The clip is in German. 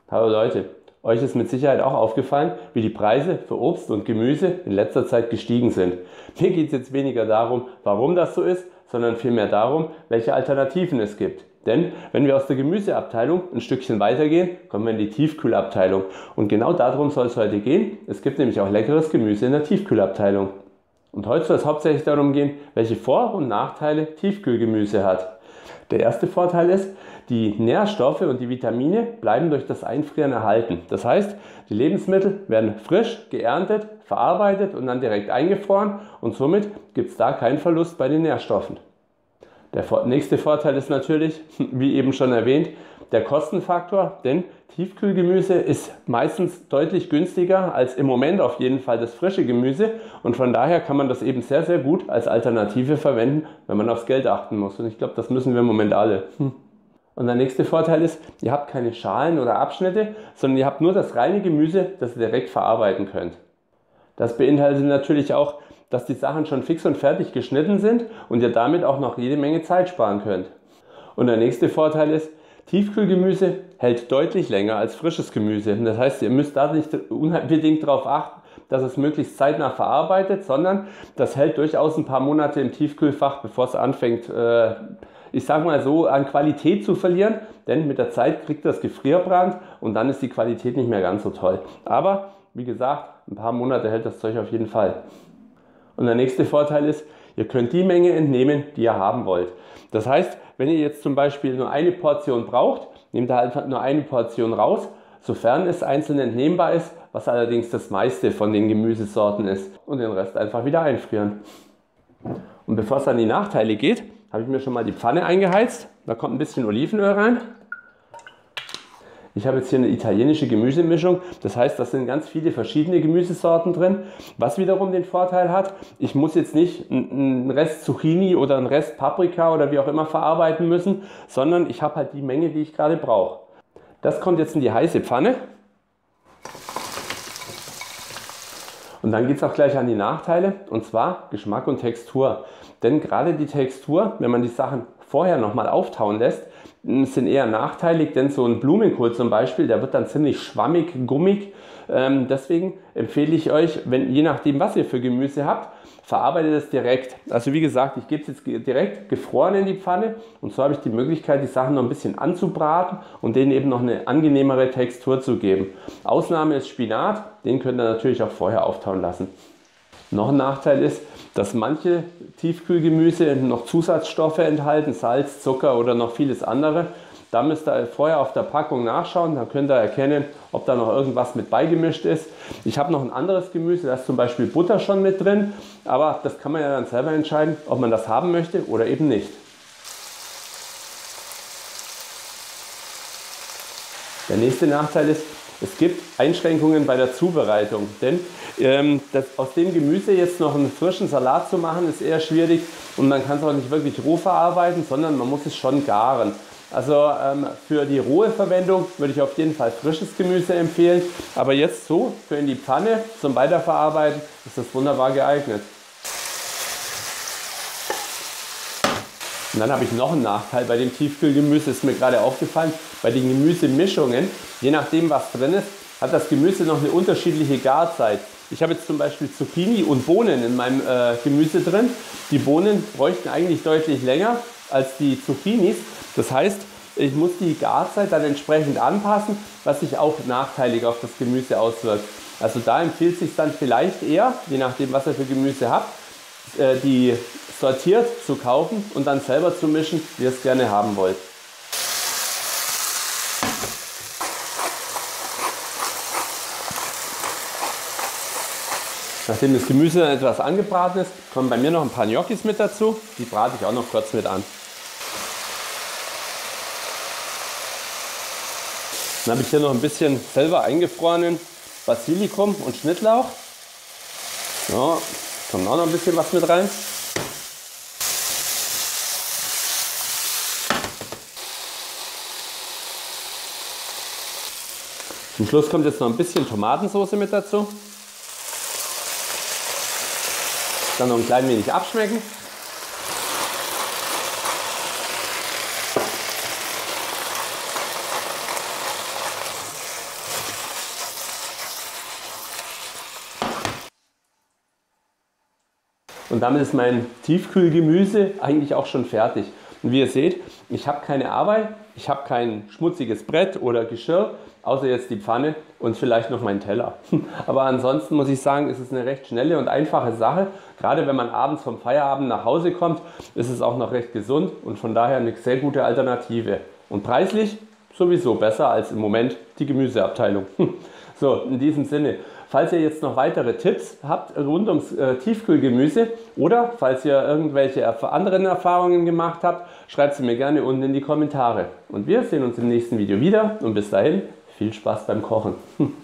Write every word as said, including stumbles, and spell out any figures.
Hallo Leute, euch ist mit Sicherheit auch aufgefallen, wie die Preise für Obst und Gemüse in letzter Zeit gestiegen sind. Mir geht es jetzt weniger darum, warum das so ist, sondern vielmehr darum, welche Alternativen es gibt. Denn wenn wir aus der Gemüseabteilung ein Stückchen weitergehen, kommen wir in die Tiefkühlabteilung. Und genau darum soll es heute gehen. Es gibt nämlich auch leckeres Gemüse in der Tiefkühlabteilung. Und heute soll es hauptsächlich darum gehen, welche Vor- und Nachteile Tiefkühlgemüse hat. Der erste Vorteil ist, die Nährstoffe und die Vitamine bleiben durch das Einfrieren erhalten. Das heißt, die Lebensmittel werden frisch geerntet, verarbeitet und dann direkt eingefroren und somit gibt es da keinen Verlust bei den Nährstoffen. Der nächste Vorteil ist natürlich, wie eben schon erwähnt, der Kostenfaktor, denn Tiefkühlgemüse ist meistens deutlich günstiger als im Moment auf jeden Fall das frische Gemüse und von daher kann man das eben sehr, sehr gut als Alternative verwenden, wenn man aufs Geld achten muss. Und ich glaube, das müssen wir im Moment alle. Und der nächste Vorteil ist, ihr habt keine Schalen oder Abschnitte, sondern ihr habt nur das reine Gemüse, das ihr direkt verarbeiten könnt. Das beinhaltet natürlich auch, dass die Sachen schon fix und fertig geschnitten sind und ihr damit auch noch jede Menge Zeit sparen könnt. Und der nächste Vorteil ist, Tiefkühlgemüse hält deutlich länger als frisches Gemüse. Das heißt, ihr müsst da nicht unbedingt darauf achten, dass es möglichst zeitnah verarbeitet, sondern das hält durchaus ein paar Monate im Tiefkühlfach, bevor es anfängt, äh, ich sage mal so, an Qualität zu verlieren. Denn mit der Zeit kriegt das Gefrierbrand und dann ist die Qualität nicht mehr ganz so toll. Aber wie gesagt, ein paar Monate hält das Zeug auf jeden Fall. Und der nächste Vorteil ist, ihr könnt die Menge entnehmen, die ihr haben wollt. Das heißt, wenn ihr jetzt zum Beispiel nur eine Portion braucht, nehmt ihr einfach nur eine Portion raus, sofern es einzeln entnehmbar ist, was allerdings das meiste von den Gemüsesorten ist. Und den Rest einfach wieder einfrieren. Und bevor es an die Nachteile geht, habe ich mir schon mal die Pfanne eingeheizt. Da kommt ein bisschen Olivenöl rein. Ich habe jetzt hier eine italienische Gemüsemischung, das heißt, da sind ganz viele verschiedene Gemüsesorten drin, was wiederum den Vorteil hat, ich muss jetzt nicht einen Rest Zucchini oder einen Rest Paprika oder wie auch immer verarbeiten müssen, sondern ich habe halt die Menge, die ich gerade brauche. Das kommt jetzt in die heiße Pfanne. Und dann geht es auch gleich an die Nachteile, und zwar Geschmack und Textur. Denn gerade die Textur, wenn man die Sachen vorher nochmal auftauen lässt, sind eher nachteilig, denn so ein Blumenkohl zum Beispiel, der wird dann ziemlich schwammig, gummig. Ähm, deswegen empfehle ich euch, wenn, je nachdem was ihr für Gemüse habt, verarbeitet es direkt. Also wie gesagt, ich gebe es jetzt direkt gefroren in die Pfanne und so habe ich die Möglichkeit, die Sachen noch ein bisschen anzubraten und denen eben noch eine angenehmere Textur zu geben. Ausnahme ist Spinat, den könnt ihr natürlich auch vorher auftauen lassen. Noch ein Nachteil ist, dass manche Tiefkühlgemüse noch Zusatzstoffe enthalten, Salz, Zucker oder noch vieles andere. Da müsst ihr vorher auf der Packung nachschauen, dann könnt ihr erkennen, ob da noch irgendwas mit beigemischt ist. Ich habe noch ein anderes Gemüse, da ist zum Beispiel Butter schon mit drin, aber das kann man ja dann selber entscheiden, ob man das haben möchte oder eben nicht. Der nächste Nachteil ist, es gibt Einschränkungen bei der Zubereitung, denn ähm, das, aus dem Gemüse jetzt noch einen frischen Salat zu machen, ist eher schwierig und man kann es auch nicht wirklich roh verarbeiten, sondern man muss es schon garen. Also ähm, für die rohe Verwendung würde ich auf jeden Fall frisches Gemüse empfehlen, aber jetzt so für in die Pfanne zum Weiterverarbeiten ist das wunderbar geeignet. Und dann habe ich noch einen Nachteil bei dem Tiefkühlgemüse, ist mir gerade aufgefallen, bei den Gemüsemischungen, je nachdem was drin ist, hat das Gemüse noch eine unterschiedliche Garzeit. Ich habe jetzt zum Beispiel Zucchini und Bohnen in meinem äh, Gemüse drin. Die Bohnen bräuchten eigentlich deutlich länger als die Zucchinis. Das heißt, ich muss die Garzeit dann entsprechend anpassen, was sich auch nachteilig auf das Gemüse auswirkt. Also da empfiehlt es sich dann vielleicht eher, je nachdem was ihr für Gemüse habt, äh, die sortiert zu kaufen und dann selber zu mischen, wie ihr es gerne haben wollt. Nachdem das Gemüse dann etwas angebraten ist, kommen bei mir noch ein paar Gnocchis mit dazu. Die brate ich auch noch kurz mit an. Dann habe ich hier noch ein bisschen selber eingefrorenen Basilikum und Schnittlauch. Ja, kommt auch noch ein bisschen was mit rein. Zum Schluss kommt jetzt noch ein bisschen Tomatensauce mit dazu. Dann noch ein klein wenig abschmecken. Und damit ist mein Tiefkühlgemüse eigentlich auch schon fertig. Und wie ihr seht, ich habe keine Arbeit, ich habe kein schmutziges Brett oder Geschirr, außer jetzt die Pfanne und vielleicht noch meinen Teller. Aber ansonsten muss ich sagen, ist es eine recht schnelle und einfache Sache. Gerade wenn man abends vom Feierabend nach Hause kommt, ist es auch noch recht gesund und von daher eine sehr gute Alternative. Und preislich sowieso besser als im Moment die Gemüseabteilung. So, in diesem Sinne. Falls ihr jetzt noch weitere Tipps habt rund ums äh, Tiefkühlgemüse oder falls ihr irgendwelche erf- anderen Erfahrungen gemacht habt, schreibt sie mir gerne unten in die Kommentare. Und wir sehen uns im nächsten Video wieder und bis dahin viel Spaß beim Kochen.